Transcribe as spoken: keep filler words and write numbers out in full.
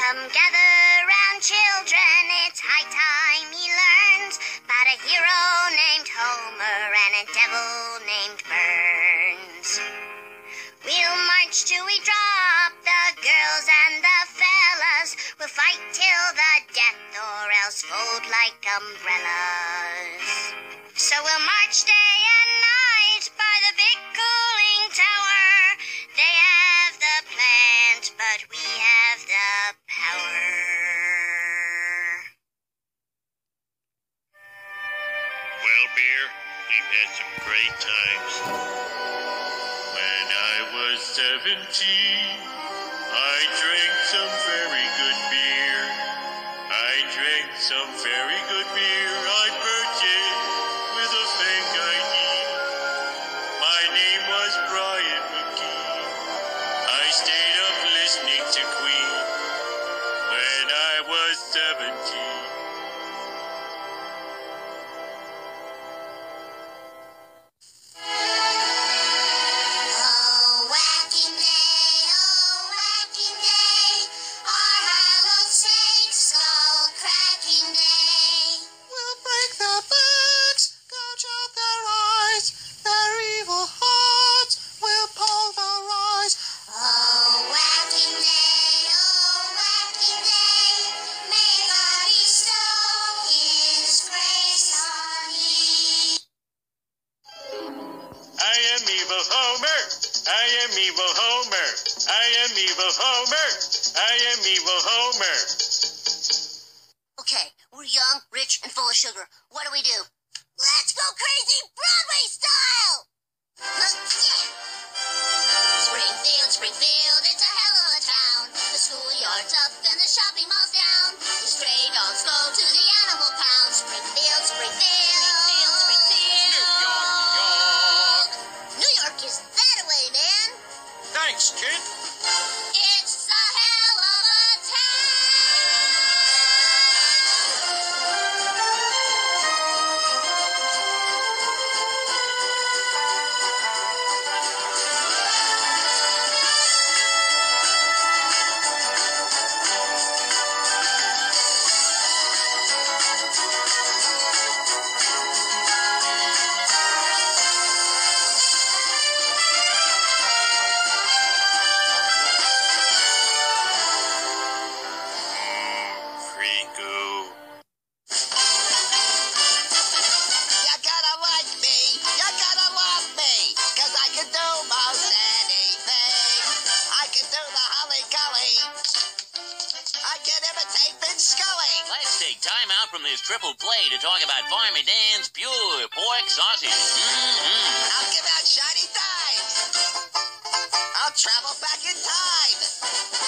Come gather round, children, it's high time he learns about a hero named Homer and a devil named Burns. We'll march till we drop, the girls and the fellas. We'll fight till the death or else fold like umbrellas. So we'll march day and night by the big cooling tower. They have the plant, but we have the power. Well, Beer, we've had some great times. When I was seventeen, I drank some very good beer. I drank some very good beer. I purchased with a fake I D. My name was Brian McGee. I stayed up listening to Queen when I was seventeen. Oh, whacking day, oh, whacking day, our hallowed snake skull cracking day. We'll break their backs, gouge out their eyes, their evil hearts will pulverize. Oh, whacking day, oh, whacking day, may God bestow His grace on ye. I am evil Homer. I am evil Homer. I am evil Homer. I am evil Homer. Okay, we're young, rich, and full of sugar. What do we do? Let's go crazy Broadway style! Springfield, Springfield, it's a hell of a town. The schoolyard's up and the shopping mall's down. The stray dogs go to the animal pound. Springfield, Springfield, Springfield, Springfield. New York, New York. New York is that way, man. Thanks, kid. It's a hell of a Riku. You gotta like me, you gotta love me, cause I can do most anything. I can do the holly golly. I can imitate Vince Scully. Let's take time out from this triple play to talk about Farmy Dan's pure pork sausage. Mm-hmm. I'll give out shiny dimes. I'll travel back in time.